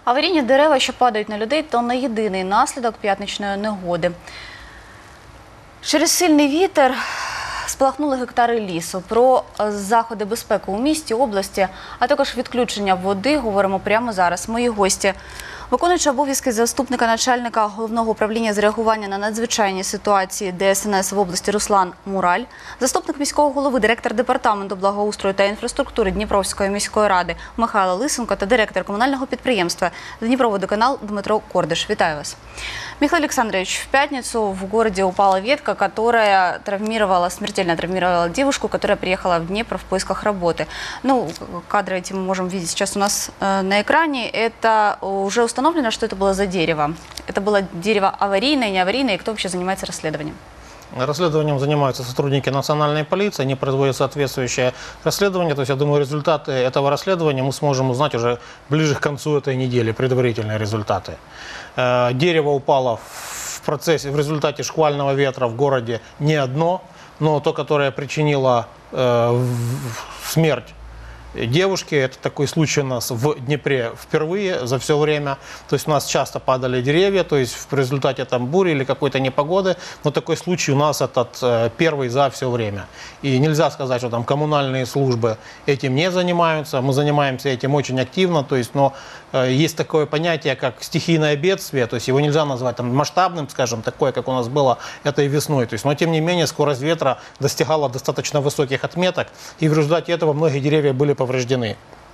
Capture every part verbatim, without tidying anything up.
Аварійні дерева, що падають на людей, то не єдиний наслідок п'ятничної негоди. Через сильний вітер спалахнули гектари лісу. Про заходи безпеки у місті, області, а також відключення води говоримо прямо зараз. Мої гості – виконуючий обов'язки заступника начальника Головного управління з реагування на надзвичайні ситуації Де Ес Ен Ес в області Руслан Мураль, заступник міського голови, директор департаменту благоустрою та інфраструктури Дніпровської міської ради Михайло Лисенко та директор комунального підприємства Дніпроводоканал Дмитро Кордиш. Вітаю вас. Михаил Александрович, в пятницу в городе упала ветка, которая травмировала, смертельно травмировала девушку, которая приехала в Днепр в поисках работы. Ну, кадры эти мы можем видеть сейчас у нас э, на экране. Это уже установлено, что это было за дерево. Это было дерево аварийное, не аварийное, и кто вообще занимается расследованием? Расследованием занимаются сотрудники национальной полиции, они производят соответствующее расследование. То есть, я думаю, результаты этого расследования мы сможем узнать уже ближе к концу этой недели, предварительные результаты. Дерево упало в процессе, в результате шквального ветра в городе не одно, но то, которое причинило э, смерть девушки. Это такой случай у нас в Днепре впервые за все время. То есть у нас часто падали деревья, то есть в результате там бури или какой-то непогоды. Но такой случай у нас этот э, первый за все время. И нельзя сказать, что там коммунальные службы этим не занимаются. Мы занимаемся этим очень активно. То есть, но э, есть такое понятие, как стихийное бедствие. То есть его нельзя назвать там масштабным, скажем, такое, как у нас было этой весной. То есть, но тем не менее скорость ветра достигала достаточно высоких отметок. И в результате этого многие деревья были повреждены.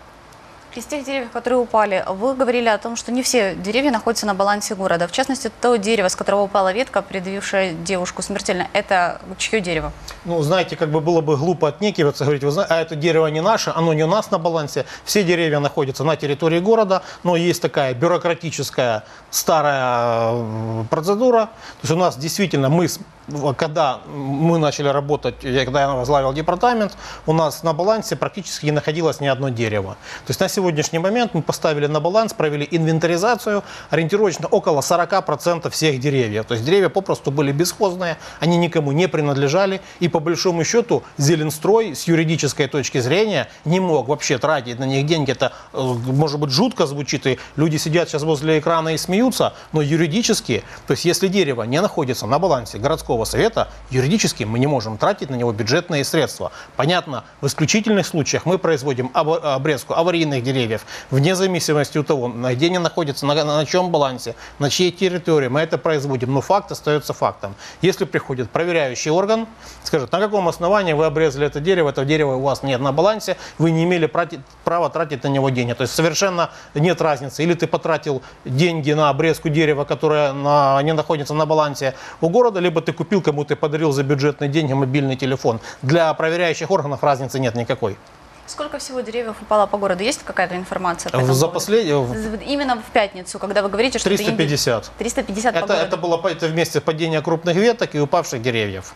Из тех деревьев, которые упали, вы говорили о том, что не все деревья находятся на балансе города. В частности, то дерево, с которого упала ветка, придавившая девушку смертельно, это чье дерево? Ну, знаете, как бы было бы глупо отнекиваться, говорить, вы знаете, а это дерево не наше, оно не у нас на балансе. Все деревья находятся на территории города, но есть такая бюрократическая старая процедура. То есть у нас действительно, мы, когда мы начали работать, когда я возглавил департамент, у нас на балансе практически не находилось ни одно дерево. То есть на сегодняшний момент мы поставили на баланс, провели инвентаризацию, ориентировочно около сорока процентов всех деревьев. То есть деревья попросту были бесхозные, они никому не принадлежали. И по большому счету Зеленстрой с юридической точки зрения не мог вообще тратить на них деньги. Это, может быть, жутко звучит, и люди сидят сейчас возле экрана и смеются, но юридически, то есть если дерево не находится на балансе городского совета, юридически мы не можем тратить на него бюджетные средства. Понятно, в исключительных случаях мы производим обрезку аварийных деревьев, вне зависимости от того, где они находятся, на, на чем балансе, на чьей территории мы это производим, но факт остается фактом. Если приходит проверяющий орган, скажет, на каком основании вы обрезали это дерево, это дерево у вас нет на балансе, вы не имели права тратить на него деньги. То есть совершенно нет разницы, или ты потратил деньги на обрезку дерева, которое на, не находится на балансе у города, либо ты купил, кому-то подарил за бюджетные деньги мобильный телефон. Для проверяющих органов разницы нет никакой. Сколько всего деревьев упало по городу? Есть какая-то информация? По За последнее... Именно в пятницу, когда вы говорите, что... триста пятьдесят. триста пятьдесят это, по городу. Это было это вместе падения крупных веток и упавших деревьев.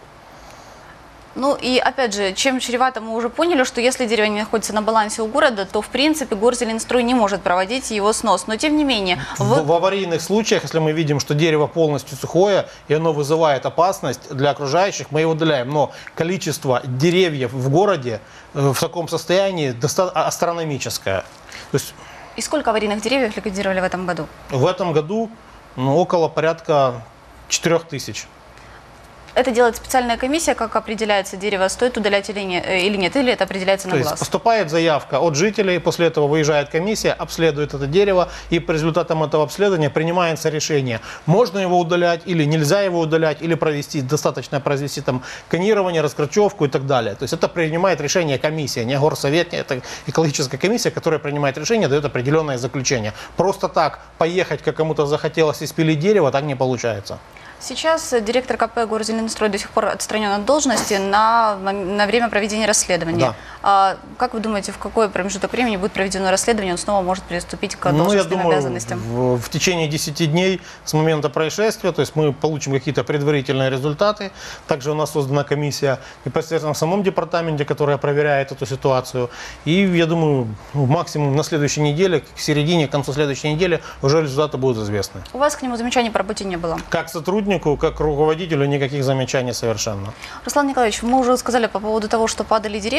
Ну и опять же, чем чревато, мы уже поняли, что если дерево не находится на балансе у города, то в принципе Горзеленстрой не может проводить его снос. Но тем не менее... В, в... в аварийных случаях, если мы видим, что дерево полностью сухое и оно вызывает опасность для окружающих, мы его удаляем. Но количество деревьев в городе в таком состоянии астрономическое. То есть... И сколько аварийных деревьев ликвидировали в этом году? В этом году ну, около порядка четырёх тысяч. Это делает специальная комиссия, как определяется дерево, стоит удалять или, не, или нет, или это определяется на То глаз? есть поступает заявка от жителей, после этого выезжает комиссия, обследует это дерево, и по результатам этого обследования принимается решение, можно его удалять или нельзя его удалять, или провести, достаточно произвести там конирование, раскручевку и так далее. То есть это принимает решение комиссия, не горсовет, это экологическая комиссия, которая принимает решение, дает определенное заключение. Просто так поехать, как кому-то захотелось, и спилить дерево, так не получается. Сейчас директор ка пэ Горзеленстрой до сих пор отстранен от должности на, на время проведения расследования. Да. А, как вы думаете, в какой промежуток времени будет проведено расследование, он снова может приступить к должностным ну, я думаю, обязанностям? В, в течение десяти дней с момента происшествия, то есть мы получим какие-то предварительные результаты. Также у нас создана комиссия непосредственно в самом департаменте, которая проверяет эту ситуацию. И я думаю, максимум на следующей неделе, к середине, к концу следующей недели уже результаты будут известны. У вас к нему замечаний по работе не было? Как сотрудник, как руководителю никаких замечаний совершенно. Руслан Николаевич, мы уже сказали по поводу того, что падали деревья. Скажите,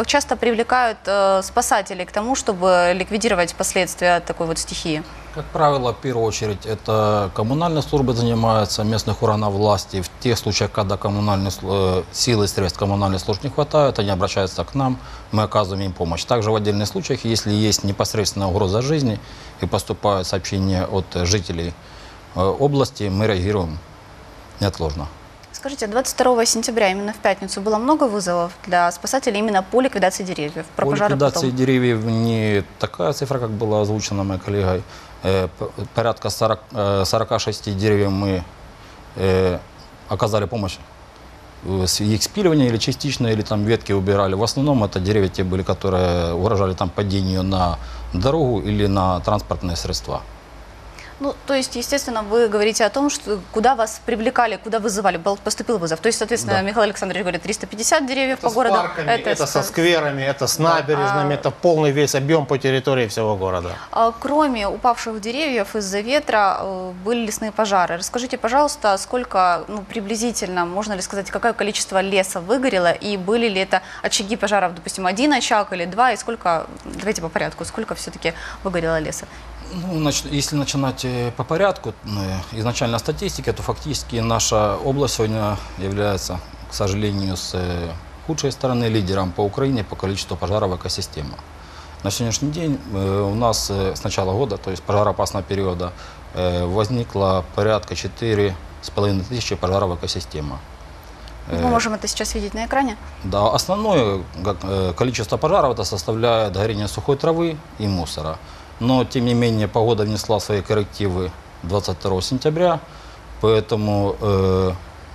как часто привлекают э, спасателей к тому, чтобы ликвидировать последствия такой вот стихии? Как правило, в первую очередь, это коммунальные службы занимаются, местных органов власти. В тех случаях, когда коммунальные слу- силы и средств коммунальных служб не хватает, они обращаются к нам, мы оказываем им помощь. Также в отдельных случаях, если есть непосредственная угроза жизни и поступают сообщения от жителей э, области, мы реагируем неотложно. Скажите, двадцать второго сентября, именно в пятницу, было много вызовов для спасателей именно по ликвидации деревьев? Про По пожары ликвидации потом. деревьев не такая цифра, как была озвучена моей коллегой. Э, п- Порядка сорок, э, сорока шести деревьев мы э, оказали помощь э, с их спиливания или частично, или там ветки убирали. В основном это деревья те были, которые угрожали там падению на дорогу или на транспортные средства. Ну, то есть, естественно, вы говорите о том, что куда вас привлекали, куда вызывали, был, поступил вызов. То есть, соответственно, Да. Михаил Александрович говорит, триста пятьдесят деревьев Это по с городу. парками, это, со с- скверами, это с набережными, А- это полный весь объем по территории всего города. А, Кроме упавших деревьев из-за ветра э, были лесные пожары. Расскажите, пожалуйста, сколько, ну, приблизительно, можно ли сказать, какое количество леса выгорело, и были ли это очаги пожаров, допустим, один очаг или два, и сколько, давайте по порядку, сколько все-таки выгорело леса? Ну, нач- если начинать э, по порядку, э, изначально статистики, то фактически наша область сегодня является, к сожалению, с э, худшей стороны лидером по Украине по количеству пожаров экосистемы. На сегодняшний день э, у нас э, с начала года, то есть пожароопасного периода, э, возникло порядка четыре с половиной тысячи пожаров экосистемы. Мы можем это сейчас видеть на экране. Да, основное га- э, количество пожаров это составляет горение сухой травы и мусора. Но, тем не менее, погода внесла свои коррективы двадцать второго сентября, поэтому э,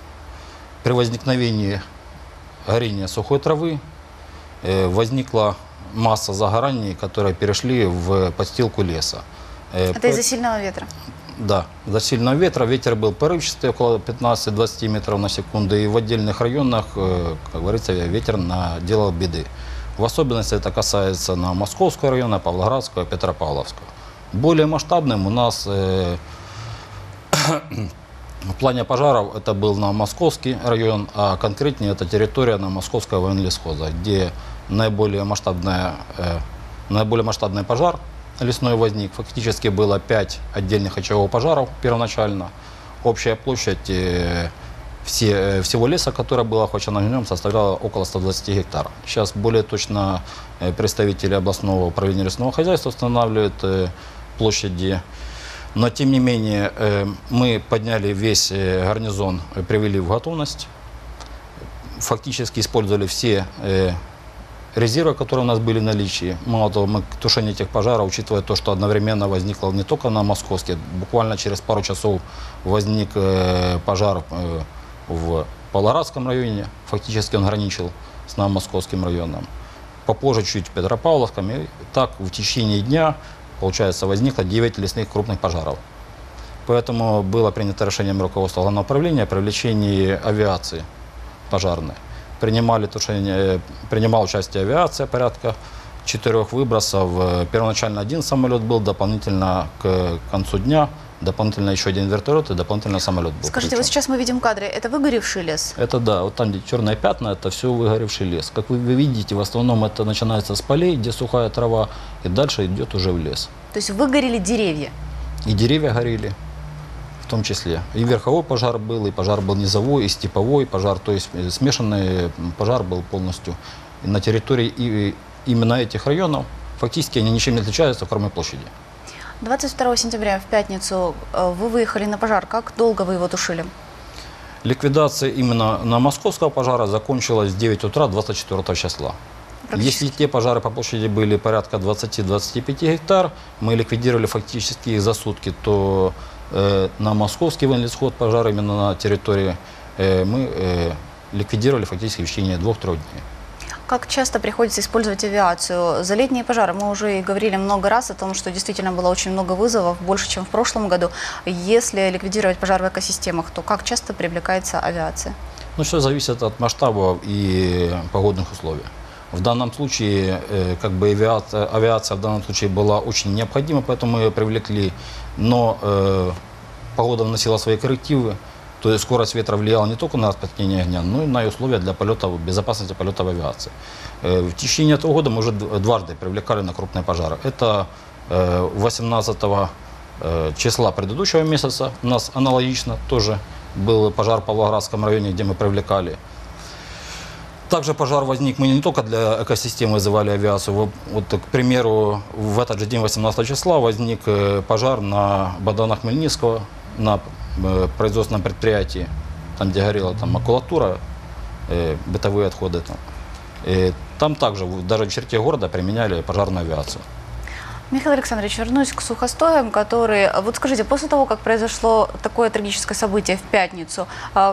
при возникновении горения сухой травы э, возникла масса загораний, которые перешли в подстилку леса. Э, Это по- из-за сильного ветра. Да, из-за сильного ветра. Ветер был порывчатый, около пятнадцати-двадцати метров на секунду. И в отдельных районах, э, как говорится, ветер наделал беды. В особенности это касается на Московского района, Павлоградского, Петропавловского. Более масштабным у нас э, в плане пожаров это был на Московский район, а конкретнее это территория на Московского военлесхоза, где наиболее, масштабная, э, наиболее масштабный пожар лесной возник. Фактически было пять отдельных очагов пожаров первоначально. Общая площадь э, все, э, всего леса, который был охвачен огнем, составляла около ста двадцати гектаров. Сейчас более точно э, представители областного управления лесного хозяйства устанавливают э, площади. Но тем не менее э, мы подняли весь э, гарнизон, э, привели в готовность. Фактически использовали все э, резервы, которые у нас были в наличии. Мало того, мы к тушению этих пожаров, учитывая то, что одновременно возникло не только на Московске, буквально через пару часов возник э, пожар э, в Павлоградском районе, фактически он граничил с Новомосковским районом. Попозже чуть в Петропавловском. И так в течение дня, получается, возникло девять лесных крупных пожаров. Поэтому было принято решением руководства Главного управления о привлечении авиации пожарной. Принимали тушение, принимала участие авиация, порядка четырех выбросов. Первоначально один самолет был, дополнительно к концу дня, дополнительно еще один вертолет и дополнительно самолет был. Скажите, включен. вот сейчас мы видим кадры, это выгоревший лес? Это да, вот там, где черные пятна, это все выгоревший лес. Как вы, вы видите, в основном это начинается с полей, где сухая трава, и дальше идет уже в лес. То есть выгорели деревья? И деревья горели, в том числе. И верховой пожар был, и пожар был низовой, и степовой пожар, то есть э, смешанный пожар был полностью. И на территории и, именно этих районов фактически они ничем не отличаются, кроме площади. двадцать второго сентября в пятницу э, вы выехали на пожар. Как долго вы его тушили? Ликвидация именно на московского пожара закончилась в девять утра двадцать четвёртого числа. Если те пожары по площади были порядка двадцати-двадцати пяти гектар, мы ликвидировали фактически их за сутки, то э, на московский военлесхоз пожар именно на территории э, мы э, ликвидировали фактически в течение двух-трех дней. Как часто приходится использовать авиацию? За летние пожары мы уже и говорили много раз о том, что действительно было очень много вызовов, больше, чем в прошлом году. Если ликвидировать пожар в экосистемах, то как часто привлекается авиация? Ну, все зависит от масштабов и погодных условий. В данном случае, э, как бы авиация, авиация в данном случае была очень необходима, поэтому мы ее привлекли. Но э, погода вносила свои коррективы. То есть скорость ветра влияла не только на распространение огня, но и на условия для полета, безопасности полета в авиации. В течение этого года мы уже дважды привлекали на крупные пожары. Это восемнадцатого числа предыдущего месяца у нас аналогично тоже был пожар в Павлоградском районе, где мы привлекали. Также пожар возник, мы не только для экосистемы вызывали авиацию. Вот, к примеру, в этот же день, восемнадцатого числа, возник пожар на Богдана Хмельницкого, на производственном предприятии, там, где горела там, макулатура, бытовые отходы. Там. И там также, даже в черте города, применяли пожарную авиацию. Михаил Александрович, вернусь к сухостоям, которые... Вот скажите, после того, как произошло такое трагическое событие в пятницу,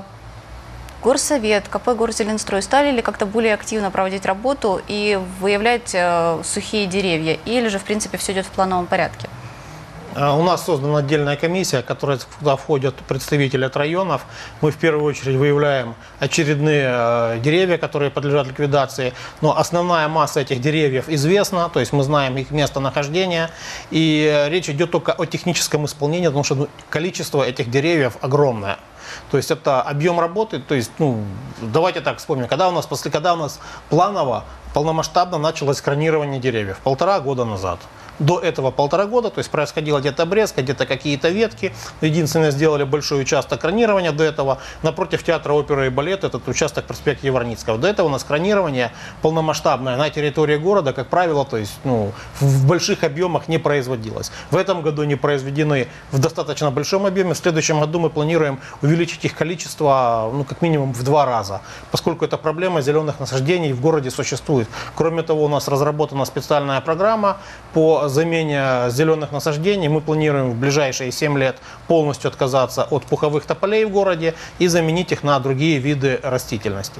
Горсовет, КП «Горзеленстрой» стали ли как-то более активно проводить работу и выявлять сухие деревья? Или же, в принципе, все идет в плановом порядке? У нас создана отдельная комиссия, куда входят представители от районов. Мы в первую очередь выявляем очередные деревья, которые подлежат ликвидации. Но основная масса этих деревьев известна, то есть мы знаем их местонахождение. И речь идет только о техническом исполнении, потому что ну, количество этих деревьев огромное. То есть это объем работы, то есть, ну, давайте так вспомним, когда у нас, после, когда у нас планово, полномасштабно началось кронирование деревьев, полтора года назад. До этого полтора года, то есть происходила где-то обрезка, где-то какие-то ветки. Единственное, сделали большой участок кронирования до этого. Напротив театра оперы и балета этот участок проспект Яворницкого. До этого у нас кронирование полномасштабное на территории города, как правило, то есть ну, в больших объемах не производилось. В этом году не произведены в достаточно большом объеме. В следующем году мы планируем увеличить их количество ну, как минимум в два раза, поскольку эта проблема зеленых насаждений в городе существует. Кроме того, у нас разработана специальная программа по замене зеленых насаждений. Мы планируем в ближайшие семь лет полностью отказаться от пуховых тополей в городе и заменить их на другие виды растительности.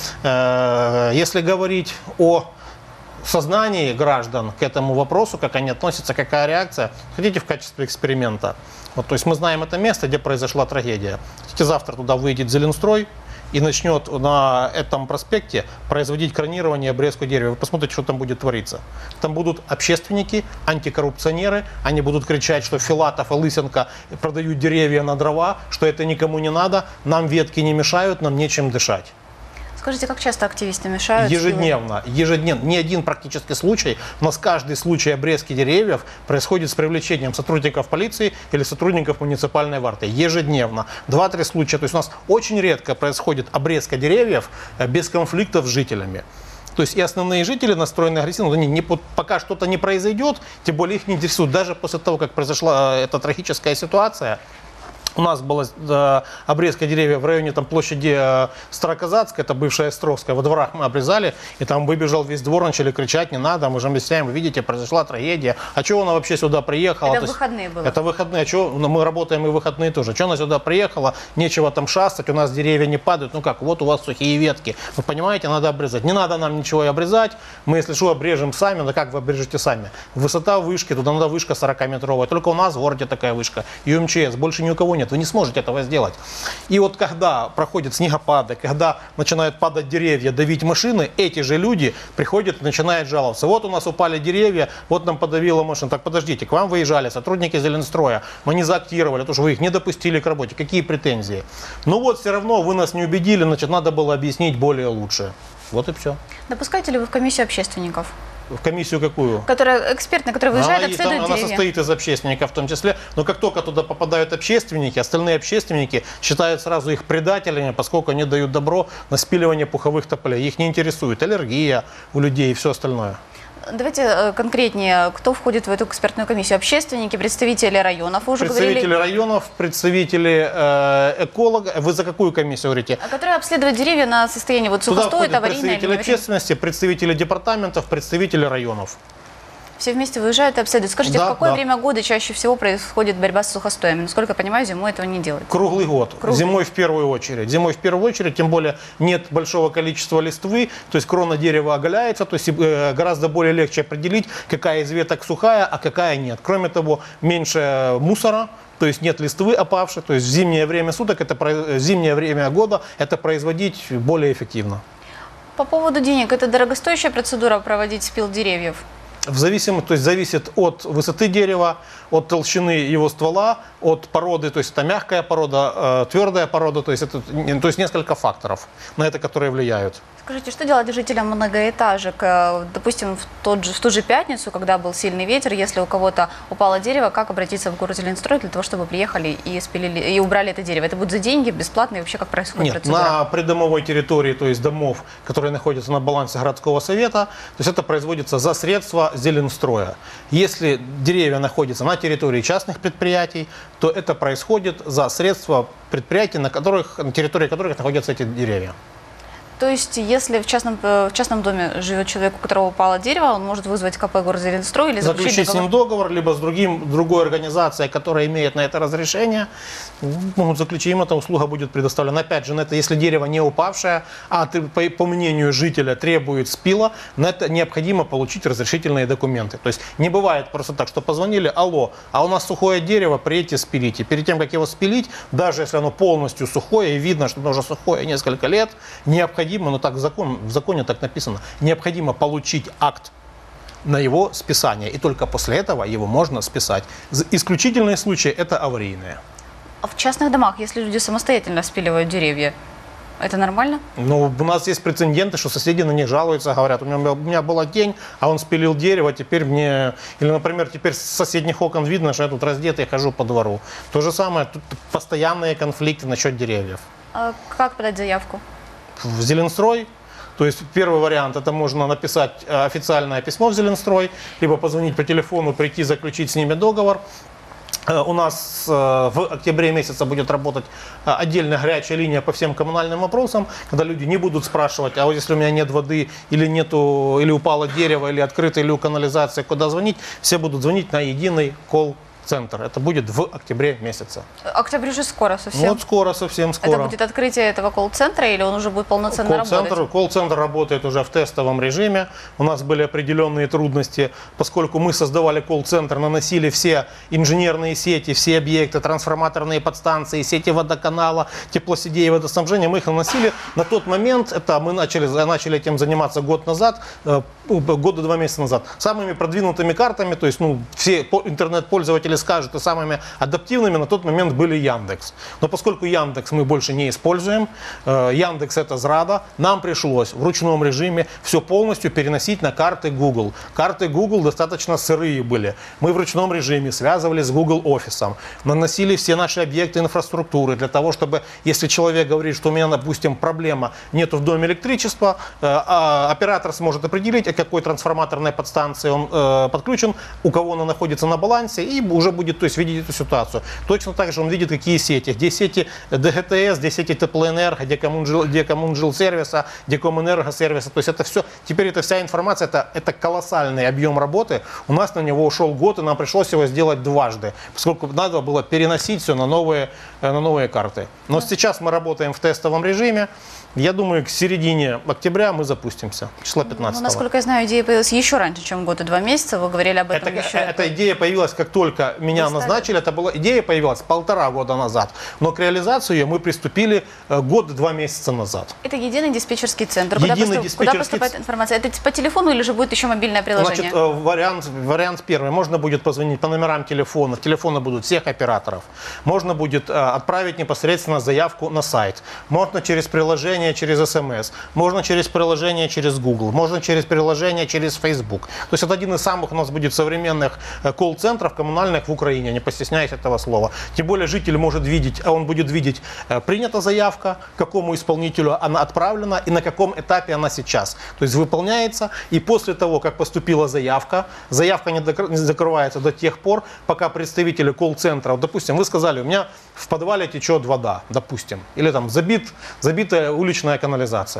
Если говорить о сознании граждан к этому вопросу, как они относятся, какая реакция, хотите в качестве эксперимента. Вот, то есть мы знаем это место, где произошла трагедия. Хотите, завтра туда выйдет Зеленстрой и начнет на этом проспекте производить кронирование и обрезку дерева. Вы посмотрите, что там будет твориться. Там будут общественники, антикоррупционеры, они будут кричать, что Филатов и Лысенко продают деревья на дрова, что это никому не надо, нам ветки не мешают, нам нечем дышать. Скажите, как часто активисты мешают? Ежедневно, ежедневно. Ни один практически случай. У нас каждый случай обрезки деревьев происходит с привлечением сотрудников полиции или сотрудников муниципальной варты. Ежедневно. Два-три случая. То есть у нас очень редко происходит обрезка деревьев без конфликтов с жителями. То есть и основные жители настроены агрессивно, они не, пока что-то не произойдет, тем более их не интересует. Даже после того, как произошла эта трагическая ситуация, у нас была э, обрезка деревьев в районе там, площади э, Староказацкой, это бывшая Островская, во дворах мы обрезали, и там выбежал весь двор, начали кричать, не надо, мы же объясняем, вы видите, произошла трагедия, а чего она вообще сюда приехала? Это То выходные есть, было? Это выходные, а чего, ну, мы работаем и выходные тоже, что она сюда приехала, нечего там шастать, у нас деревья не падают, ну как, вот у вас сухие ветки, вы понимаете, надо обрезать, не надо нам ничего и обрезать, мы если что обрежем сами, ну как вы обрежете сами? Высота вышки, туда надо вышка сорокаметровая, только у нас в городе такая вышка, и у МЧС, больше ни у кого нет, вы не сможете этого сделать. И вот когда проходят снегопады, когда начинают падать деревья, давить машины, эти же люди приходят и начинают жаловаться. Вот у нас упали деревья, вот нам подавила машина. Так подождите, к вам выезжали сотрудники Зеленстроя, мы не заактировали, потому что вы их не допустили к работе. Какие претензии? Ну вот все равно вы нас не убедили, значит надо было объяснить более лучше. Вот и все. Допускаете ли вы в комиссию общественников? В комиссию какую? Которая экспертная, которая выезжает, Она, обследует там, она деревья. состоит из общественников в том числе, но как только туда попадают общественники, остальные общественники считают сразу их предателями, поскольку они дают добро на спиливание пуховых тополей. Их не интересует аллергия у людей и все остальное. Давайте конкретнее, кто входит в эту экспертную комиссию? Общественники, представители районов, вы уже Представители говорили. районов, представители э, эколога. Вы за какую комиссию говорите? Которая обследует деревья на состояние вот Туда сухостоит, входят аварийное или представители не аварийное. общественности, представители департаментов, представители районов. Все вместе выезжают и обследуют. Скажите, Да, в какое да. время года чаще всего происходит борьба с сухостоями? Насколько я понимаю, зимой этого не делают. Круглый год. Круглый. Зимой в первую очередь. Зимой в первую очередь, тем более нет большого количества листвы, то есть крона дерева оголяется, то есть э, гораздо более легче определить, какая из веток сухая, а какая нет. Кроме того, меньше мусора, то есть нет листвы опавшей, то есть в зимнее время суток, это, в зимнее время года это производить более эффективно. По поводу денег, это дорогостоящая процедура проводить спил деревьев? В зависимости, то есть зависит от высоты дерева, от толщины его ствола, от породы, то есть это мягкая порода, э, твердая порода, то есть это, то есть несколько факторов на это, которые влияют. Скажите, что делать жителям многоэтажек? Э, Допустим, в, тот же, в ту же пятницу, когда был сильный ветер, если у кого-то упало дерево, как обратиться в город Зеленстрой для того, чтобы приехали и спилили, и убрали это дерево? Это будет за деньги, бесплатно, и вообще как происходит Нет, процедура? на придомовой территории, то есть домов, которые находятся на балансе городского совета, то есть это производится за средства Зеленстроя. Если деревья находятся на территории частных предприятий, то это происходит за средства предприятий, на, которых, на территории которых находятся эти деревья. То есть, если в частном, э, в частном доме живет человек, у которого упало дерево, он может вызвать КП город Зеленстрой или заключить Заключить с договор? ним договор, либо с другим, другой организацией, которая имеет на это разрешение, могут заключить, им эта услуга будет предоставлена. Опять же, на это, если дерево не упавшее, а по, по мнению жителя требует спила, на это необходимо получить разрешительные документы. То есть не бывает просто так, что позвонили, алло, а у нас сухое дерево, приедьте спилите. Перед тем, как его спилить, даже если оно полностью сухое и видно, что оно уже сухое несколько лет, необходимо, ну так в, закон, в законе так написано, необходимо получить акт на его списание, и только после этого его можно списать. Исключительные случаи – это аварийные. А в частных домах, если люди самостоятельно спиливают деревья, это нормально? Ну, у нас есть прецеденты, что соседи на них жалуются, говорят, у меня, у меня была тень, а он спилил дерево, теперь мне... Или, например, теперь с соседних окон видно, что я тут раздетый хожу по двору. То же самое, тут постоянные конфликты насчет деревьев. А как подать заявку? В Зеленстрой. То есть первый вариант, это можно написать официальное письмо в Зеленстрой, либо позвонить по телефону, прийти заключить с ними договор. У нас в октябре месяце будет работать отдельная горячая линия по всем коммунальным вопросам, когда люди не будут спрашивать, а вот если у меня нет воды, или нету, или упало дерево, или открытый люк канализации, куда звонить, все будут звонить на единый колл центр. Это будет в октябре месяце. Октябрь уже скоро совсем. Вот скоро, совсем скоро. Это будет открытие этого колл-центра или он уже будет полноценно Колл-центр, работать? колл-центр работает уже в тестовом режиме. У нас были определенные трудности, поскольку мы создавали колл-центр, наносили все инженерные сети, все объекты, трансформаторные подстанции, сети водоканала, теплосетей и водоснабжения. Мы их наносили. На тот момент, это мы начали, начали этим заниматься год назад, года два месяца назад, самыми продвинутыми картами, то есть ну, все интернет-пользователи скажут, и самыми адаптивными на тот момент были Яндекс. Но поскольку Яндекс мы больше не используем, Яндекс это зрада, нам пришлось в ручном режиме все полностью переносить на карты Google. Карты Google достаточно сырые были. Мы в ручном режиме связывались с Google офисом, наносили все наши объекты инфраструктуры для того, чтобы, если человек говорит, что у меня, допустим, проблема, нету в доме электричества, оператор сможет определить, к какой трансформаторной подстанции он подключен, у кого она находится на балансе, и уже будет, то есть, видеть эту ситуацию. Точно так же он видит, какие сети, где сети ДГТС, где сети Теплоэнерго, где Коммунжил, где Коммунжилсервиса, где Комэнергосервиса. То есть это все, теперь эта вся информация, это, это колоссальный объем работы. У нас на него ушел год, и нам пришлось его сделать дважды, поскольку надо было переносить все на новые, на новые карты. Но сейчас мы работаем в тестовом режиме. Я думаю, к середине октября мы запустимся, числа пятнадцатого. Ну, насколько я знаю, идея появилась еще раньше, чем год и два месяца. Вы говорили об этом это, еще. Эта идея появилась, как только меня Вы назначили. Это была идея появилась полтора года назад. Но к реализации ее мы приступили год-два месяца назад. Это единый диспетчерский центр. Единый Куда, поступ... диспетчерский... Куда поступает информация? Это по телефону или же будет еще мобильное приложение? Значит, вариант, вариант первый. Можно будет позвонить по номерам телефонов. Телефоны будут всех операторов. Можно будет отправить непосредственно заявку на сайт. Можно через приложение, через эс эм эс. Можно через приложение, через Google. Можно через приложение, через Facebook. То есть это один из самых у нас будет современных колл-центров коммунальных в Украине, не постесняясь этого слова. Тем более житель может видеть, а он будет видеть, принята заявка, к какому исполнителю она отправлена и на каком этапе она сейчас. То есть выполняется, и после того, как поступила заявка, заявка не закрывается до тех пор, пока представители колл-центра, допустим, вы сказали, у меня в подвале течет вода, допустим, или там забит, забитая уличная канализация.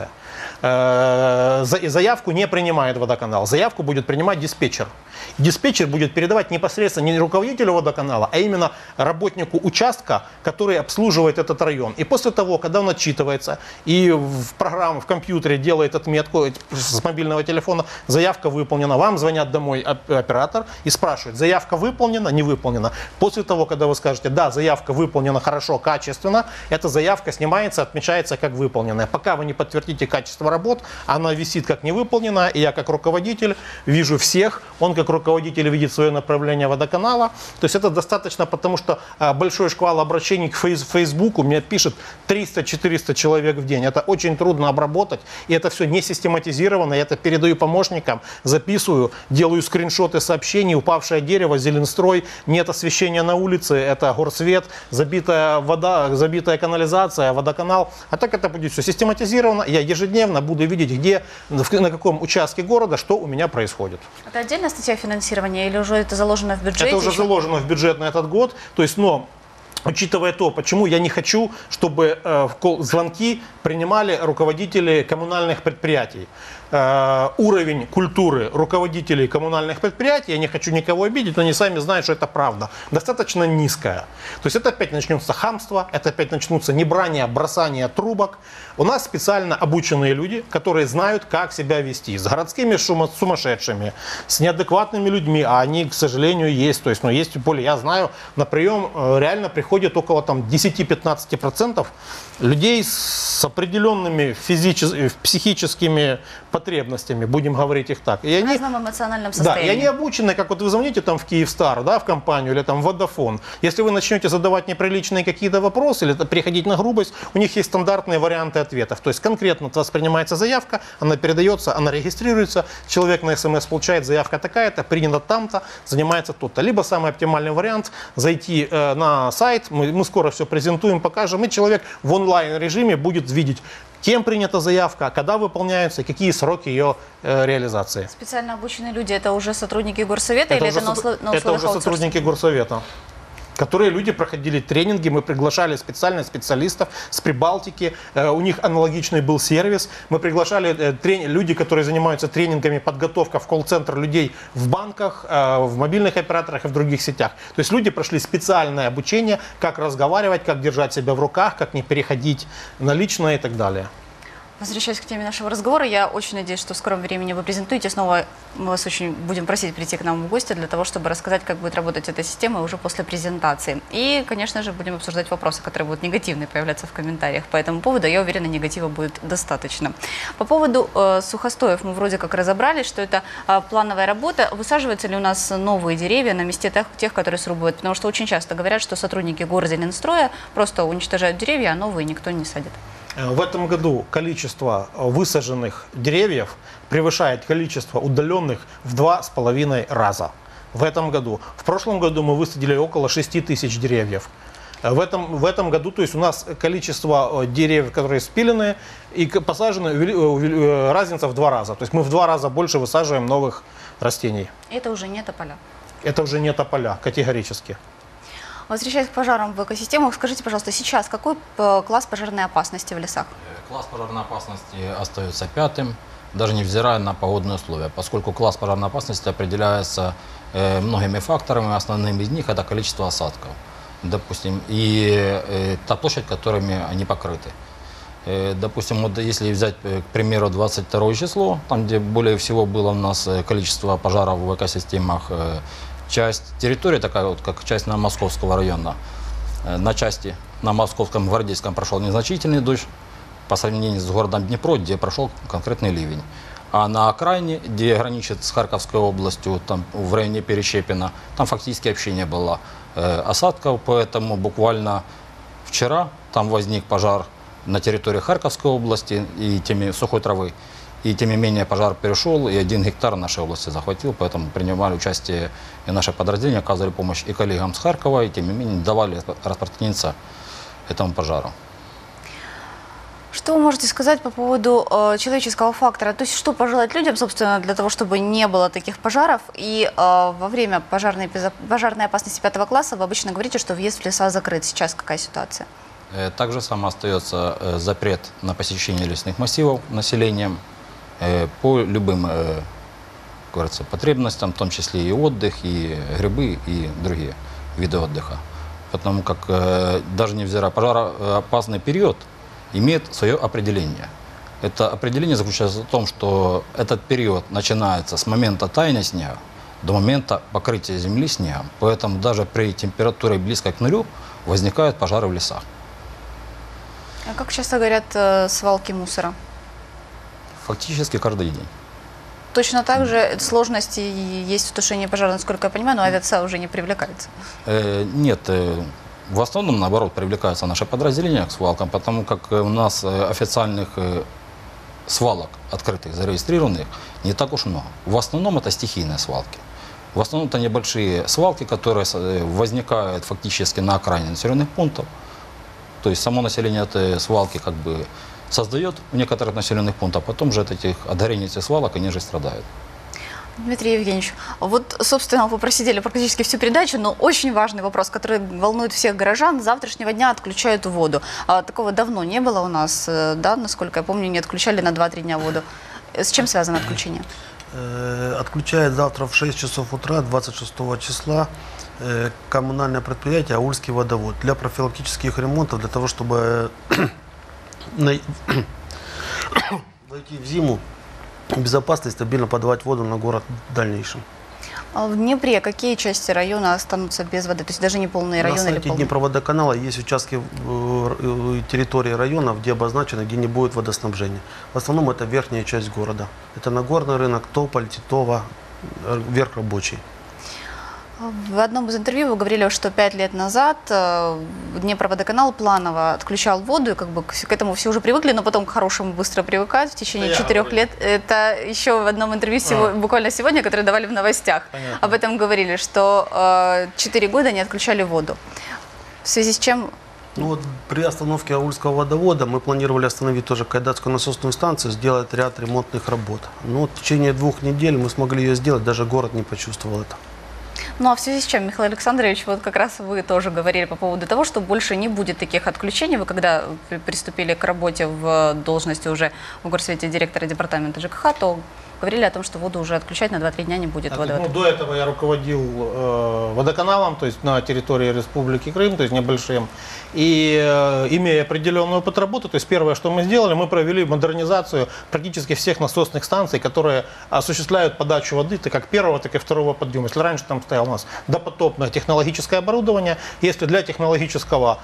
Заявку не принимает водоканал, заявку будет принимать диспетчер. Диспетчер будет передавать непосредственно не руководителю водоканала, а именно работнику участка, который обслуживает этот район. И после того, когда он отчитывается и в программе, в компьютере делает отметку с мобильного телефона, заявка выполнена, вам звонят домой оператор и спрашивают, заявка выполнена, не выполнена. После того, когда вы скажете, да, заявка выполнена хорошо, качественно, эта заявка снимается, отмечается как выполненная. выполненная. Пока вы не подтвердите качество работ, она висит как невыполненная, и я как руководитель вижу всех, он как руководитель видит свое направление водоканала. То есть это достаточно, потому что а, большой шквал обращений к фейс, Фейсбуку мне пишет триста-четыреста человек в день. Это очень трудно обработать, и это все не систематизировано. Я это передаю помощникам, записываю, делаю скриншоты сообщений, упавшее дерево, Зеленстрой, нет освещения на улице, это горсвет, забитая вода, забитая канализация, водоканал. А так это будет все систематизировано. Я ежедневно буду видеть, где, на каком участке города, что у меня происходит. Это отдельная статья финансирования или уже это заложено в бюджете? Это уже еще? заложено в бюджет на этот год. То есть, но учитывая то, почему я не хочу, чтобы э, звонки принимали руководители коммунальных предприятий. Э, уровень культуры руководителей коммунальных предприятий, я не хочу никого обидеть, но они сами знают, что это правда, достаточно низкая. То есть это опять начнется хамство, это опять начнутся небрание, бросание трубок. У нас специально обученные люди, которые знают, как себя вести. С городскими шумо- сумасшедшими, с неадекватными людьми, а они, к сожалению, есть. То есть, ну, есть поле, я знаю, на прием э, реально приходит около там, десять-пятнадцать процентов людей с определенными физическими, психическими потребностями, будем говорить их так. И В они, разном эмоциональном да, состоянии. и они обучены, как вот вы звоните там в Киевстар, да, в компанию или там в Водофон. Если вы начнете задавать неприличные какие-то вопросы или приходить на грубость, у них есть стандартные варианты ответов. То есть конкретно от вас принимается заявка, она передается, она регистрируется, человек на СМС получает, заявка такая-то, принята там-то, занимается то-то. Либо самый оптимальный вариант зайти э, на сайт, мы, мы скоро все презентуем, покажем, и человек в онлайн-режиме будет видеть, кем принята заявка, когда выполняется, какие сроки ее э, реализации. Специально обученные люди – это уже сотрудники горсовета или уже это на, со- услов... на это условиях уже аутсорсинга? сотрудники горсовета, которые люди проходили тренинги, мы приглашали специальных специалистов с Прибалтики, э, у них аналогичный был сервис, мы приглашали э, трени- люди, которые занимаются тренингами, подготовка в колл-центр людей в банках, э, в мобильных операторах и в других сетях. То есть люди прошли специальное обучение, как разговаривать, как держать себя в руках, как не переходить на личное и так далее. Возвращаясь к теме нашего разговора, я очень надеюсь, что в скором времени вы презентуете. Снова мы вас очень будем просить прийти к нам в гости для того, чтобы рассказать, как будет работать эта система уже после презентации. И, конечно же, будем обсуждать вопросы, которые будут негативные появляться в комментариях по этому поводу. Я уверена, негатива будет достаточно. По поводу э, сухостоев мы вроде как разобрались, что это э, плановая работа. Высаживаются ли у нас новые деревья на месте тех, тех, которые срубают? Потому что очень часто говорят, что сотрудники Горзеленстроя просто уничтожают деревья, а новые никто не садит. В этом году количество высаженных деревьев превышает количество удаленных в два с половиной раза. В этом году. В прошлом году мы высадили около шести тысяч деревьев. В этом, в этом году, то есть у нас количество деревьев, которые спилены и посажены, разница в два раза. То есть мы в два раза больше высаживаем новых растений. Это уже не тополя. Это уже не тополя, категорически. Возвращаясь к пожарам в экосистемах, скажите, пожалуйста, сейчас какой э, класс пожарной опасности в лесах? Класс пожарной опасности остается пятым, даже невзирая на погодные условия, поскольку класс пожарной опасности определяется э, многими факторами, основным из них это количество осадков, допустим, и э, та площадь, которыми они покрыты. Э, допустим, вот если взять, к примеру, двадцать второе число, там, где более всего было у нас количество пожаров в экосистемах, э, часть территории, такая вот, как часть на Московского района, на части на Московском, Гвардейском прошел незначительный дождь по сравнению с городом Днепро, где прошел конкретный ливень. А на окраине, где граничит с Харьковской областью, там в районе Перещепина, там фактически вообще не было э, осадков, поэтому буквально вчера там возник пожар на территории Харьковской области и теми сухой травы. И тем не менее пожар перешел, и один гектар нашей области захватил, поэтому принимали участие и наши подразделения, оказывали помощь и коллегам с Харькова, и тем не менее давали распространиться этому пожару. Что вы можете сказать по поводу э, человеческого фактора? То есть что пожелать людям, собственно, для того, чтобы не было таких пожаров? И э, во время пожарной, пожарной опасности пятого класса вы обычно говорите, что въезд в леса закрыт. Сейчас какая ситуация? Также само остается запрет на посещение лесных массивов населением по любым, как говорится, потребностям, в том числе и отдых, и грибы, и другие виды отдыха. Потому как даже невзирая пожароопасный период имеет свое определение. Это определение заключается в том, что этот период начинается с момента таяния снега до момента покрытия земли снегом. Поэтому даже при температуре близкой к нулю возникают пожары в лесах. А как часто горят э, свалки мусора? Фактически каждый день. Точно так же сложности есть в тушении пожара, насколько я понимаю, но авиация уже не привлекается. Э, Нет, э, в основном, наоборот, привлекаются наши подразделения к свалкам, потому как э, у нас э, официальных э, свалок открытых, зарегистрированных, не так уж много. В основном это стихийные свалки. В основном это небольшие свалки, которые э, возникают фактически на окраине населенных пунктов. То есть само население этой свалки как бы создает в некоторых населенных пунктах, а потом же от этих, от горения этих свалок они же страдают. Дмитрий Евгеньевич, вот, собственно, вы просидели практически всю передачу, но очень важный вопрос, который волнует всех горожан. С завтрашнего дня отключают воду. А, такого давно не было у нас, э, да, насколько я помню, не отключали на два-три дня воду. С чем связано отключение? Э, Отключает завтра в шесть часов утра, двадцать шестого числа, э, коммунальное предприятие «Аульский водовод» для профилактических ремонтов, для того, чтобы най- войти в зиму безопасно и стабильно подавать воду на город в дальнейшем. А в Днепре какие части района останутся без воды? То есть даже не полные На районы или сайте полные? Днепроводоканала есть участки э, э, территории районов, где обозначено, где не будет водоснабжения. В основном это верхняя часть города. Это Нагорный рынок, Тополь, Титово, э, Верх Рабочий. В одном из интервью вы говорили, что пять лет назад э, Днепроводоканал планово отключал воду, и как бы к к этому все уже привыкли, но потом к хорошему быстро привыкают в течение Я четырех говорил. лет. Это еще в одном интервью сего- А. буквально сегодня, которое давали в новостях. Понятно. Об этом говорили, что э, четыре года не отключали воду. В связи с чем? Ну вот при остановке Аульского водовода мы планировали остановить тоже Кайдатскую насосную станцию, сделать ряд ремонтных работ. Но вот в течение двух недель мы смогли ее сделать, даже город не почувствовал это. Ну а в связи с чем, Михаил Александрович, вот как раз вы тоже говорили по поводу того, что больше не будет таких отключений. Вы когда при- приступили к работе в должности уже в горсвете директора департамента ЖКХ, то говорили о том, что воду уже отключать на два-три дня не будет. Так, воды. ну, до этого я руководил э, водоканалом, то есть на территории Республики Крым, то есть небольшим. И э, имея определенный опыт работы, то есть первое, что мы сделали, мы провели модернизацию практически всех насосных станций, которые осуществляют подачу воды, так как первого, так и второго подъема. Если раньше там стояло у нас допотопное технологическое оборудование, если для технологического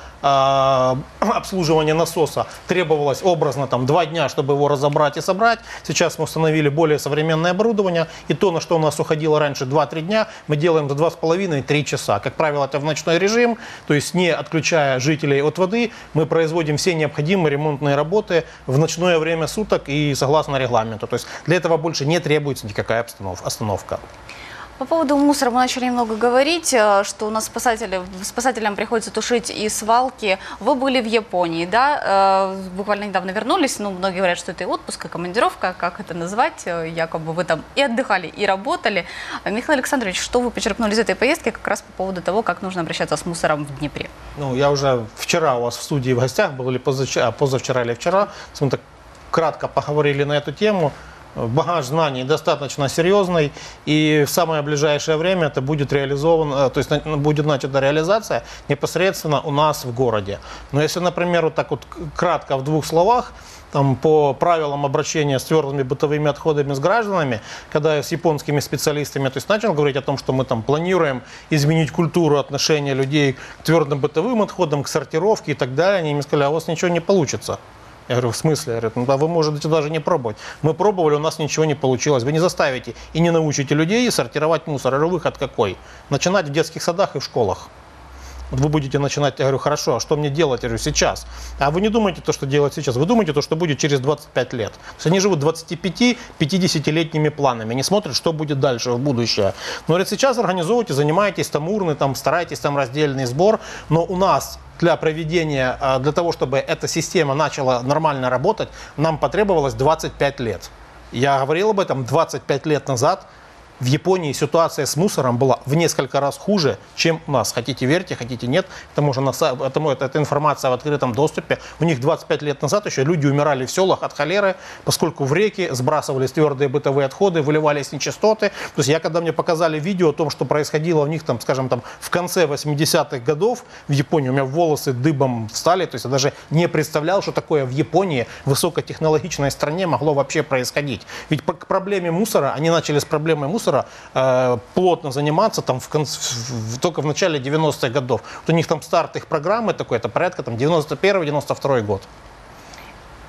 э, обслуживания насоса требовалось образно там два дня, чтобы его разобрать и собрать, сейчас мы установили более современное оборудование, и то, на что у нас уходило раньше два-три дня, мы делаем за два с половиной-три часа. Как правило, это в ночной режим, то есть не отключая жителей от воды, мы производим все необходимые ремонтные работы в ночное время суток и согласно регламенту. То есть для этого больше не требуется никакая обстанов- остановка. По поводу мусора мы начали немного говорить, э, что у нас спасатели, спасателям приходится тушить и свалки. Вы были в Японии, да? Э, Буквально недавно вернулись. Ну, многие говорят, что это и отпуск, и командировка, как это назвать. Э, Якобы вы там и отдыхали, и работали. Э, Михаил Александрович, что вы почерпнули из этой поездки как раз по поводу того, как нужно обращаться с мусором в Днепре? Ну, я уже вчера у вас в студии в гостях был, или позавчера, позавчера или вчера. Мы так кратко поговорили на эту тему. Багаж знаний достаточно серьезный, и в самое ближайшее время это будет реализовано, то есть будет начата реализация непосредственно у нас в городе. Но если, например, вот так вот кратко в двух словах, там, по правилам обращения с твердыми бытовыми отходами с гражданами, когда я с японскими специалистами то есть, начал говорить о том, что мы там планируем изменить культуру отношения людей к твердым бытовым отходам, к сортировке и так далее, они мне сказали, а у вас ничего не получится. Я говорю, в смысле? Говорят, ну да вы можете даже не пробовать. Мы пробовали, у нас ничего не получилось. Вы не заставите и не научите людей сортировать мусор. Я говорю, выход какой? Начинать в детских садах и в школах. Вот вы будете начинать, я говорю, хорошо, а что мне делать? Я говорю, сейчас. А вы не думаете то, что делать сейчас, вы думаете то, что будет через двадцать пять лет. То есть они живут двадцати-пяти-пятидесятилетними планами, не смотрят, что будет дальше в будущее. Но говорят, сейчас организовывайте, занимайтесь там урны, там, старайтесь там раздельный сбор, но у нас для проведения, для того, чтобы эта система начала нормально работать, нам потребовалось двадцать пять лет. Я говорил об этом двадцать пять лет назад. В Японии ситуация с мусором была в несколько раз хуже, чем у нас. Хотите верьте, хотите нет. Это, можно на, это, это, это информация в открытом доступе. У них двадцать пять лет назад еще люди умирали в селах от холеры, поскольку в реки сбрасывались твердые бытовые отходы, выливались нечистоты. То есть я, когда мне показали видео о том, что происходило у них, там, скажем, там, в конце восьмидесятых годов в Японии, у меня волосы дыбом встали. То есть я даже не представлял, что такое в Японии, в высокотехнологичной стране, могло вообще происходить. Ведь к проблеме мусора, они начали с проблемой мусора э, плотно заниматься там в конце, в, только в начале девяностых годов. Вот у них там старт их программы такой, это порядка там девяносто первый — девяносто второй год.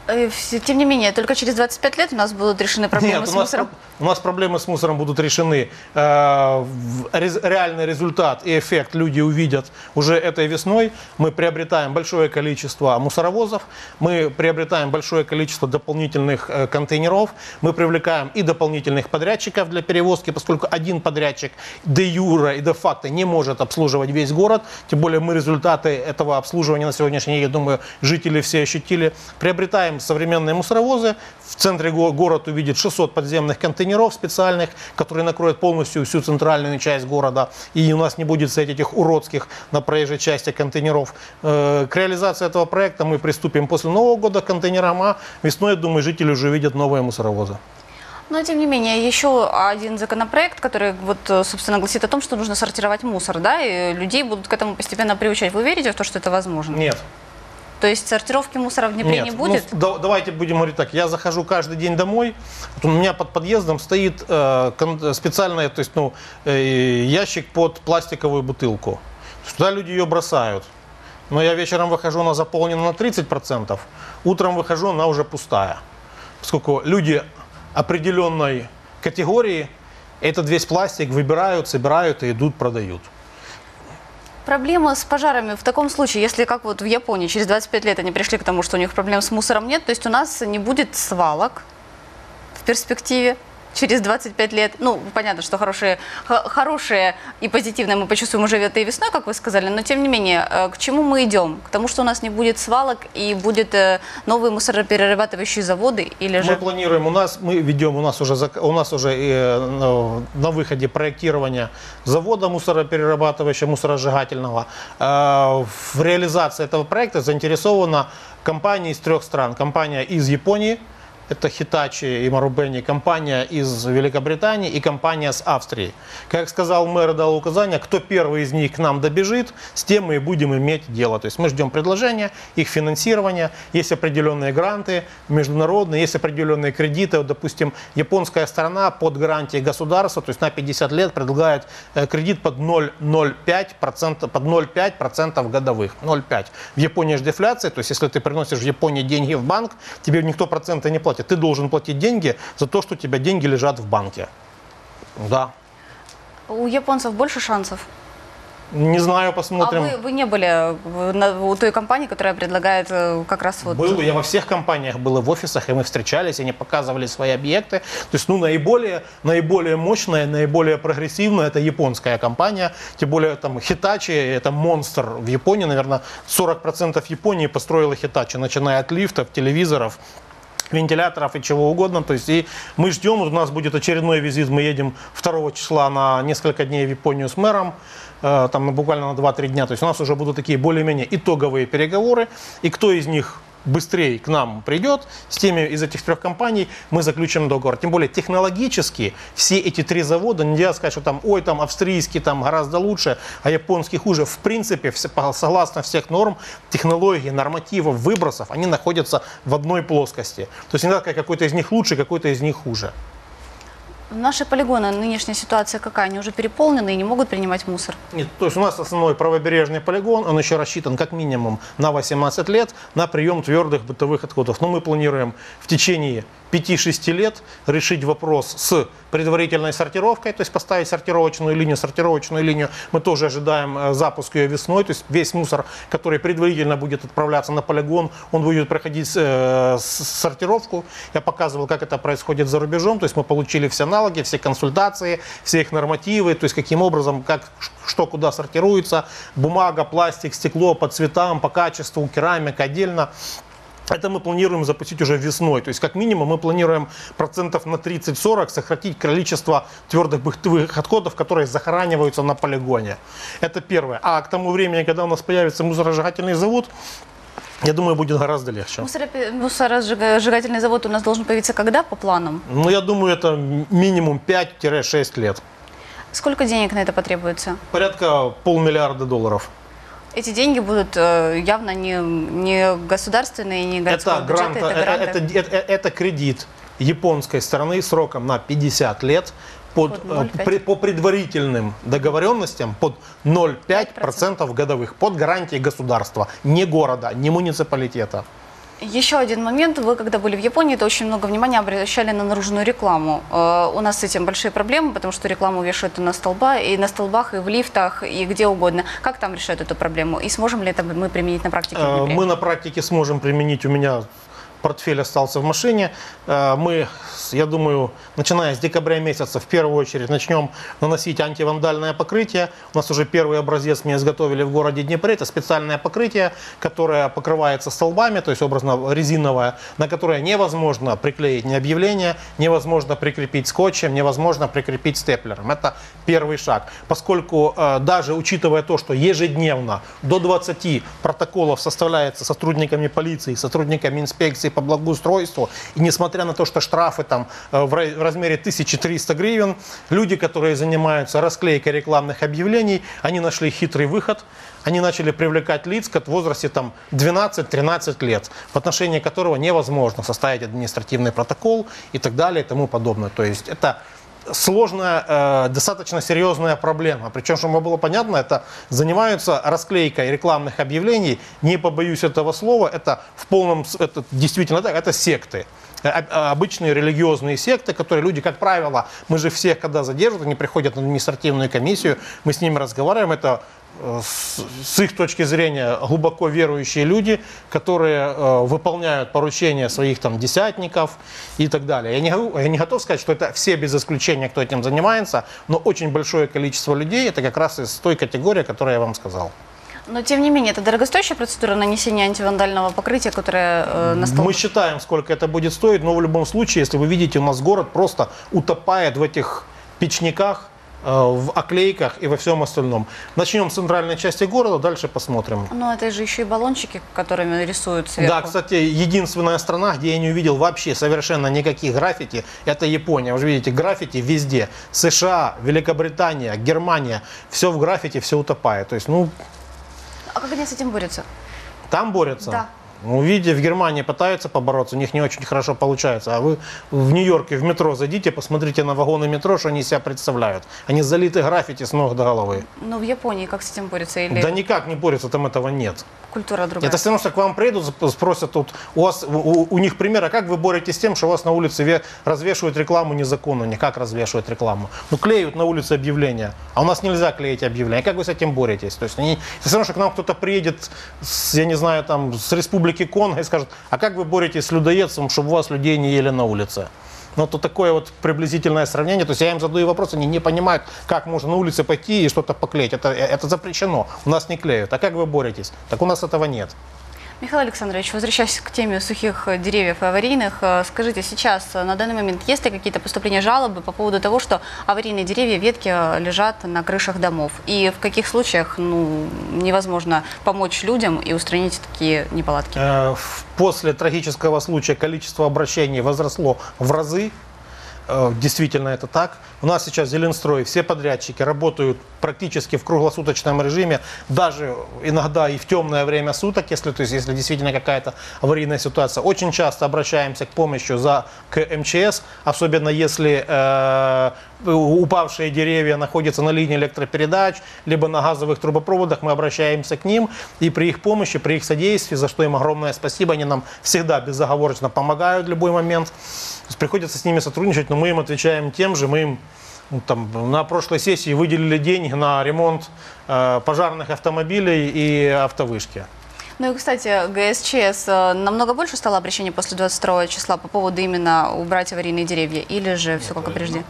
Э, вс- Тем не менее, только через двадцать пять лет у нас будут решены проблемы Нет, с у нас, мусором. у нас проблемы с мусором будут решены. Э, в- рез- реальный результат и эффект люди увидят уже этой весной. Мы приобретаем большое количество мусоровозов, мы приобретаем большое количество дополнительных э, контейнеров, мы привлекаем и дополнительных подрядчиков для перевозки, поскольку один подрядчик де юре и де факто не может обслуживать весь город. Тем более мы результаты этого обслуживания на сегодняшний день, я думаю, жители все ощутили. Приобретаем современные мусоровозы. В центре го- город увидит шестьсот подземных контейнеров специальных, которые накроют полностью всю центральную часть города. И у нас не будет стоять этих уродских на проезжей части контейнеров. Э, К реализации этого проекта мы приступим после Нового года к контейнерам, а весной, я думаю, жители уже увидят новые мусоровозы. Но, тем не менее, еще один законопроект, который, вот, собственно, гласит о том, что нужно сортировать мусор, да, и людей будут к этому постепенно приучать. Вы верите в то, что это возможно? Нет. То есть сортировки мусора в Днепре Нет, не ну, будет? да- давайте будем говорить так. Я захожу каждый день домой. Вот у меня под подъездом стоит э, кон- специальный, то есть, ну, э, ящик под пластиковую бутылку. То есть туда люди ее бросают. Но я вечером выхожу, она заполнена на тридцать процентов. Утром выхожу, она уже пустая. Поскольку люди определенной категории этот весь пластик выбирают, собирают и идут, продают. Проблема с пожарами в таком случае, если как вот в Японии через двадцать пять лет они пришли к тому, что у них проблем с мусором нет, то есть у нас не будет свалок в перспективе через двадцать пять лет. Ну, понятно, что хорошие, х- хорошие и позитивные мы почувствуем уже этой весной, как вы сказали, но тем не менее, э, к чему мы идем? К тому, что у нас не будет свалок и будет э, новые мусороперерабатывающие заводы или Мы же... планируем, у нас мы ведем, у нас уже зак- у нас уже э, ну, на выходе проектирование завода мусороперерабатывающего, мусоросжигательного. Э, В реализации этого проекта заинтересована компания из трех стран. Компания из Японии, это Hitachi и Marubeni, компания из Великобритании и компания с Австрии. Как сказал мэр, дал указание, кто первый из них к нам добежит, с тем мы и будем иметь дело. То есть мы ждем предложения, их финансирования, есть определенные гранты международные, есть определенные кредиты. Вот, допустим, японская сторона под гарантией государства, то есть на пятьдесят лет предлагает э, кредит под ноль целых ноль пять процента, под ноль целых пять процентов годовых. ноль целых пять процента. В Японии же дефляция, то есть если ты приносишь в Японии деньги в банк, тебе никто процента не платит. Ты должен платить деньги за то, что у тебя деньги лежат в банке. Да. У японцев больше шансов? Не знаю, А посмотрим. вы, вы не были в- на- у той компании, которая предлагает э, как раз вот... Был, я во всех компаниях был, и в офисах, и мы встречались, и они показывали свои объекты. То есть, ну, наиболее, наиболее мощная, наиболее прогрессивная это японская компания. Тем более, там, Hitachi, это монстр в Японии, наверное, сорок процентов Японии построила Hitachi, начиная от лифтов, телевизоров, вентиляторов и чего угодно. То есть и мы ждем, у нас будет очередной визит, мы едем второго числа на несколько дней в Японию с мэром, э, там буквально на два-три дня. То есть у нас уже будут такие более-менее итоговые переговоры, и кто из них быстрее к нам придет, с теми из этих трех компаний мы заключим договор. Тем более технологически все эти три завода, нельзя сказать, что там, ой, там австрийский там гораздо лучше, а японский хуже. В принципе, все, согласно всех норм, технологий, нормативов, выбросов, они находятся в одной плоскости. То есть не надо сказать, какой-то из них лучше, какой-то из них хуже. Наши полигоны, нынешняя ситуация какая? Они уже переполнены и не могут принимать мусор? Нет, то есть у нас основной правобережный полигон, он еще рассчитан как минимум на восемнадцать лет на прием твердых бытовых отходов. Но мы планируем в течение пяти-шести лет решить вопрос с предварительной сортировкой, то есть поставить сортировочную линию. Сортировочную линию мы тоже ожидаем э, запуск ее весной, то есть весь мусор, который предварительно будет отправляться на полигон, он будет проходить э, с- сортировку. Я показывал, как это происходит за рубежом, то есть мы получили все аналоги, все консультации, все их нормативы, то есть каким образом, как, что куда сортируется, бумага, пластик, стекло по цветам, по качеству, керамика отдельно. Это мы планируем запустить уже весной. То есть, как минимум, мы планируем процентов на тридцать-сорок сократить количество твердых бытовых отходов, которые захораниваются на полигоне. Это первое. А к тому времени, когда у нас появится мусоросжигательный завод, я думаю, будет гораздо легче. Мусоропе- Мусоросжигательный завод у нас должен появиться когда по планам? Ну, я думаю, это минимум пять-шесть лет. Сколько денег на это потребуется? Порядка полмиллиарда долларов. Эти деньги будут э, явно не, не государственные, не городского Это, бюджета, грант, это э, гранты. это, это, это кредит японской стороны сроком на пятьдесят лет под, Под ноль целых пять э, при- по предварительным договоренностям под ноль целых пять процента годовых, под гарантией государства, не города, не муниципалитета. Еще один момент. Вы, когда были в Японии, то очень много внимания обращали на наружную рекламу. Э, У нас с этим большие проблемы, потому что рекламу вешают и на столба, и на столбах, и в лифтах, и где угодно. Как там решают эту проблему? И сможем ли это мы применить на практике в Э, Днепре? Мы на практике сможем применить. У меня портфель остался в машине. Э, Мы, я думаю, начиная с декабря месяца, в первую очередь начнем наносить антивандальное покрытие. У нас уже первый образец мы изготовили в городе Днепре. Это специальное покрытие, которое покрывается столбами, то есть образно резиновое, на которое невозможно приклеить ни объявление, невозможно прикрепить скотчем, невозможно прикрепить степлером. Это первый шаг. Поскольку э, даже учитывая то, что ежедневно до двадцати протоколов составляется сотрудниками полиции, сотрудниками инспекции по благоустройству, и несмотря на то, что штрафы там э, в ра- в размере тысяча триста гривен, люди, которые занимаются расклейкой рекламных объявлений, они нашли хитрый выход. Они начали привлекать лиц в возрасте там двенадцать-тринадцать лет, в отношении которого невозможно составить административный протокол и так далее и тому подобное. То есть это сложная, э, достаточно серьезная проблема. Причем, чтобы было понятно, это занимаются расклейкой рекламных объявлений, не побоюсь этого слова, это в полном, с- это действительно так, это секты. Э, а- Обычные религиозные секты, которые люди, как правило, мы же всех, когда задержат, они приходят на административную комиссию, мы с ними разговариваем, это э, с, с их точки зрения глубоко верующие люди, которые э, выполняют поручения своих там десятников и так далее. Я не, говорю- я не готов сказать, что это все без исключения, кто этим занимается, но очень большое количество людей, это как раз из той категории, которую я вам сказал. Но, тем не менее, это дорогостоящая процедура нанесения антивандального покрытия, которое э, на столб... Мы считаем, сколько это будет стоить, но в любом случае, если вы видите, у нас город просто утопает в этих печниках, э, в оклейках и во всем остальном. Начнем с центральной части города, дальше посмотрим. Ну, это же еще и баллончики, которыми рисуют сверху. Да, кстати, единственная страна, где я не увидел вообще совершенно никаких граффити, это Япония. Вы же видите, граффити везде. США, Великобритания, Германия, все в граффити, все утопает. То есть, ну, А как они с этим борются? там борются. Да. Ну, видите, в Германии пытаются побороться, у них не очень хорошо получается. А вы в Нью-Йорке в метро зайдите, посмотрите на вагоны метро, что они из себя представляют. Они залиты граффити с ног до головы. Ну, в Японии как с этим борются? Или Да никак не борются, там этого нет. культура другая? Это все равно, что к вам приедут, сп- спросят, тут, у, вас, у, у- у них пример, а как вы боретесь с тем, что у вас на улице ве- развешивают рекламу незаконно? Никак развешивают рекламу. Ну, клеют на улице объявления, а у нас нельзя клеить объявления. Как вы с этим боретесь? То есть они, это все равно, что к нам кто-то приедет, с, я не знаю, там, с Республики Конго и скажет, а как вы боретесь с людоедством, чтобы у вас людей не ели на улице? Ну, то такое вот приблизительное сравнение. То есть я им задаю вопрос, они не понимают, как можно на улице пойти и что-то поклеить. Это, это запрещено. У нас не клеют. А как вы боретесь? Так у нас этого нет. Михаил Александрович, возвращаясь к теме сухих э, деревьев и аварийных, э, скажите, сейчас, э, на данный момент, есть ли какие-то поступления жалобы по поводу того, что аварийные деревья, ветки э, лежат на крышах домов? И в каких случаях ну, невозможно помочь людям и устранить такие неполадки? Э, в- После трагического случая количество обращений возросло в разы. Э, Действительно это так. У нас сейчас Зеленстрой, все подрядчики работают практически в круглосуточном режиме, даже иногда и в темное время суток, если, то есть, если действительно какая-то аварийная ситуация. Очень часто обращаемся к помощи за, к эм че эс, особенно если э, упавшие деревья находятся на линии электропередач, либо на газовых трубопроводах, мы обращаемся к ним, и при их помощи, при их содействии, за что им огромное спасибо, они нам всегда безоговорочно помогают в любой момент. То есть приходится с ними сотрудничать, но мы им отвечаем тем же, мы им ну, там, на прошлой сессии выделили деньги на ремонт э, пожарных автомобилей и автовышки. Ну и, кстати, гэ эс че эс э, намного больше стало обращений после двадцать второго числа по поводу именно убрать аварийные деревья, или же все как и прежде?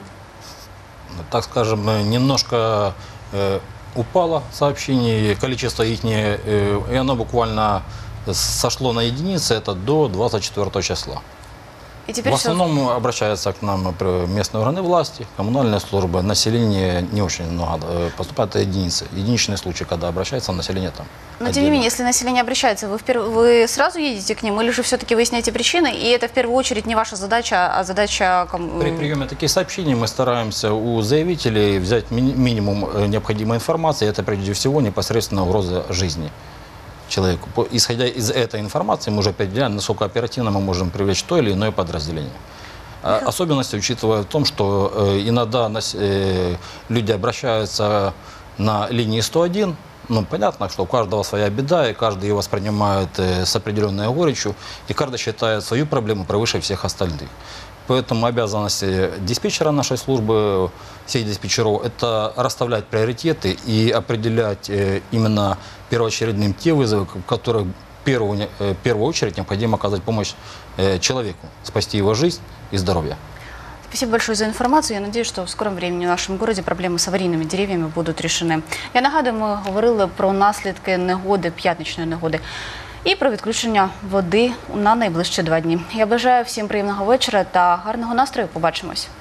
Так скажем, э, немножко э, упало сообщений, количество их, не, э, и оно буквально сошло на единицы, это до двадцать четвёртого числа. И теперь В всё- основном обращаются к нам например, местные органы власти, коммунальные службы, население не очень много э, поступает, это единицы, единичные случаи, когда обращается население там. Но тем не отдельно. менее, если население обращается, вы, впер- вы сразу едете к ним, или же все-таки выясняете причины, и это в первую очередь не ваша задача, а задача... ком- При приеме таких сообщений мы стараемся у заявителей взять ми- минимум э, необходимой информации. Это прежде всего непосредственно угроза жизни человеку. По- Исходя из этой информации, мы уже определяем, насколько оперативно мы можем привлечь то или иное подразделение. А особенности учитывая в том, что э, иногда нас- э, люди обращаются на линии сто один, ну, понятно, что у каждого своя беда, и каждый ее воспринимает э, с определенной горечью, и каждый считает свою проблему превыше всех остальных. Поэтому обязанности диспетчера нашей службы, всех диспетчеров, это расставлять приоритеты и определять э, именно первоочередным те вызовы, в которых в первую, э, в первую очередь необходимо оказать помощь э, человеку, спасти его жизнь и здоровье. Спасибо большое за информацию. Я надеюсь, что в скором времени в нашому городі проблеми з аварійними дерев'ями будуть рішені. Я нагадую, ми говорили про наслідки негоди, п'ятничної негоди, і про відключення води на найближчі два дні. Я бажаю всім приємного вечора та гарного настрою. Побачимось.